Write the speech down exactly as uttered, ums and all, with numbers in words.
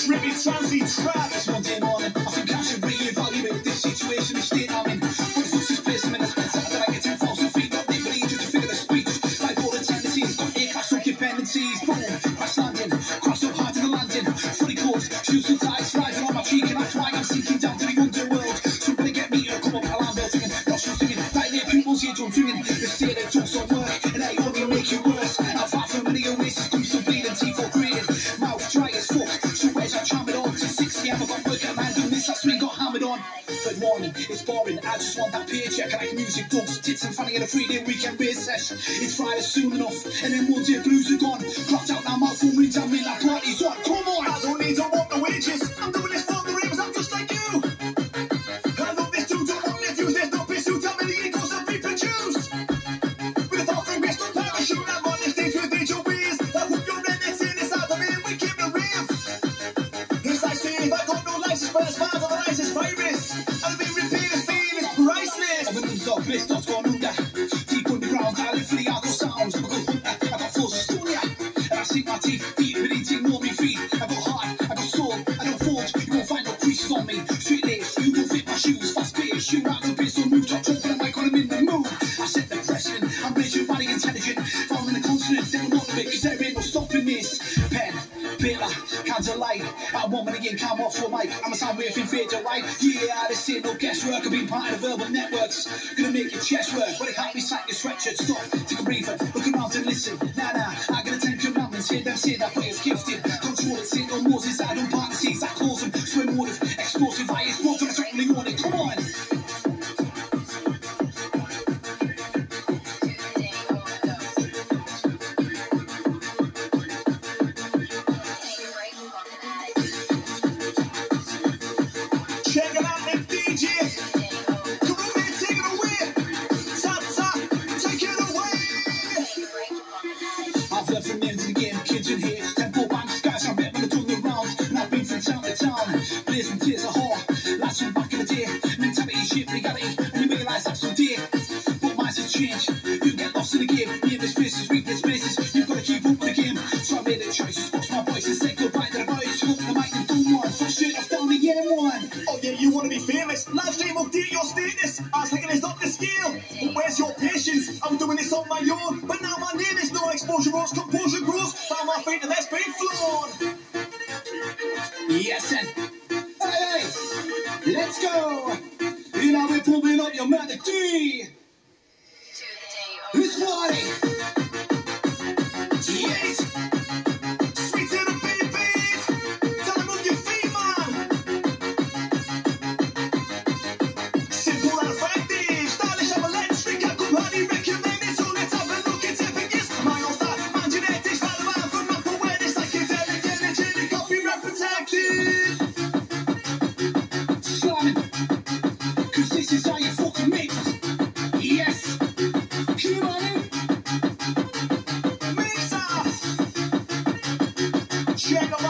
ripping transy trap. It's Monday morning, I think I should reevaluate this situation and state I'm in. But if it's this place I'm in, I spend time that I get ten thousand feet, not leaving you to figure the speech. Like all the tendencies, got A-class up dependencies. Boom, crash landing, crash up hard to the landing. Funny course, shoes and ties, sliding on my cheek, and that's why I'm sinking down to the underworld. Somebody get me to come up, alarm bell singing, nostrils singing, dilate pupils, eardrums ringing. They say they just don't work, and they only make it worse. I've far from many oasis, come some bleeding, teeth all graded, mouth dry as fuck. So where's I tram it on? To six p m I got work at man, doing this, that's me, got hammered on. Good morning, it's boring, I just want that paycheck. I like music, dogs, tits and funny in a three-day weekend beer sesh. It's Friday soon enough, and then one day blues are gone. Clocked out now, mouthful reads, I'm in that party's on. Come on! I don't need to want the wages, I'm doing this for the ravers, I'm just like you. I love this too, don't want nephews, there's no pursuit, how many egos have reproduced? With a thought from rest on parachute, I'm on this stage with H O Bs. I hope you're reminiscing this out of me, we keep the rave. It's like saying, I got no license, but it's far from the nicest virus. I'll be repeating, feeling priceless. I'm a non-stop bliss, not gone under. Deep underground, I live for the hardcore sounds. I'm a good hunter, I got force of Estonia. And I sink my teeth deep beneath more me feet. I got heart, I got soul, I don't fold. You won't find no creases on me. Straight lace, you don't fit my shoes. Fast pace, shoot out the bits on move. Top top, but I'm like when I'm in the mood. I set the precedent, I'm visual, body intelligent. Following the consonants, they don't want it, cause there ain't no stopping this. Pen, paper, candle light. I want money in, come off your mic. I'm a sound wave in fade right. Yeah, this ain't no guesswork. I've been part of the verbal networks. Gonna make your chest work. But it can't be sat your sweatshirt. Stop, take a breather, look around and listen. Nah, nah, I got a ten commandments. Hear them say that, but it's gifted. Control it, say no Moses. I don't part the seas. I close them. Swim motive, explosive fire. Smoke, I'm certainly on it. Come on. Check it out, Nick D J. Come on, man, take it away. Tap, tap, take it away. I've left from the end of the game, kids in here. Tempo banks, guys, I'm bet when I've done the rounds. And I've been from town to town. Blazing tears of whore. Lads from back in the day. Mentality, shape, legality. And you realise that's so dear. But minds have changed. You get lost in the game. Nameless faces, weakness places. You've got to keep up with the game. So I made a choice. Watch my voice and say goodbye to the boys. Look the mic and do one. So straight off down the M one. Oh yeah, you want to be famous? Live stream update your status. I was thinking it's up the scale. But where's your patience? I'm doing this on my own. But now my name is no exposure rose, composure grows. Found my feet and that's been flown. Yes, and hey, hey, let's go. You know we're pumping up your mother three. It's party. Yes. Sweet to the babies. Tell them on your feet, man. Simple and effective. Stylish and electric. I could hardly recommend it. So let's have a look at it. Yes, my own style, man genetics. Relevant for not awareness. Psychedelic energy. Copyright protected. Slamming. Cause this is how you fucking mix. Yes. Come on in. Mix up. Check them out.